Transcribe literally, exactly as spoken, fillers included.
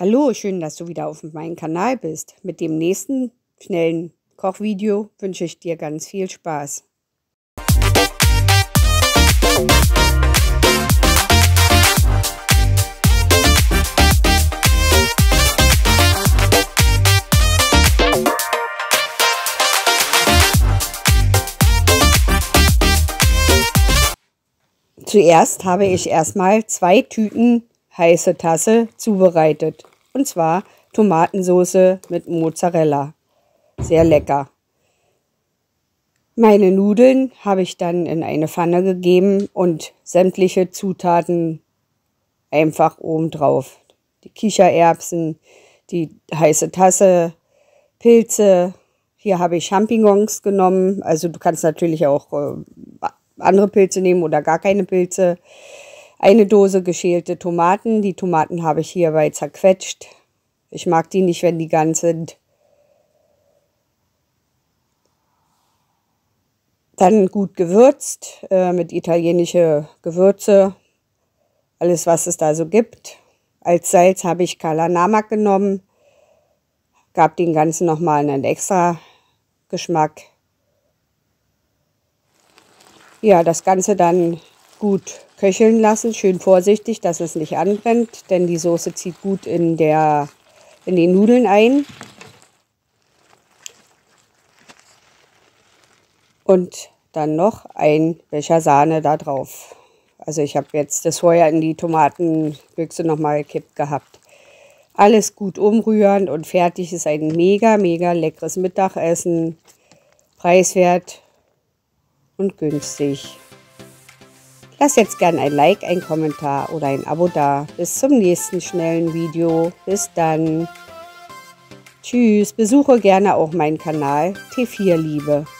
Hallo, schön, dass du wieder auf meinem Kanal bist. Mit dem nächsten schnellen Kochvideo wünsche ich dir ganz viel Spaß. Zuerst habe ich erstmal zwei Tüten heiße Tasse zubereitet. Und zwar Tomatensauce mit Mozzarella. Sehr lecker. Meine Nudeln habe ich dann in eine Pfanne gegeben und sämtliche Zutaten einfach oben drauf. Die Kichererbsen, die heiße Tasse, Pilze. Hier habe ich Champignons genommen. Also du kannst natürlich auch äh, andere Pilze nehmen oder gar keine Pilze. Eine Dose geschälte Tomaten. Die Tomaten habe ich hierbei zerquetscht. Ich mag die nicht, wenn die ganz sind. Dann gut gewürzt äh, mit italienische Gewürze. Alles, was es da so gibt. Als Salz habe ich Kala Namak genommen. Gab den Ganzen nochmal einen extra Geschmack. Ja, das Ganze dann gut köcheln lassen, schön vorsichtig, dass es nicht anbrennt, denn die Soße zieht gut in, der, in die Nudeln ein. Und dann noch ein Becher Sahne da drauf. Also ich habe jetzt das vorher in die Tomatenbüchse nochmal gekippt gehabt. Alles gut umrühren und fertig ist ein mega, mega leckeres Mittagessen. Preiswert und günstig. Lass jetzt gern ein Like, ein Kommentar oder ein Abo da. Bis zum nächsten schnellen Video. Bis dann. Tschüss. Besuche gerne auch meinen Kanal T vier Liebe.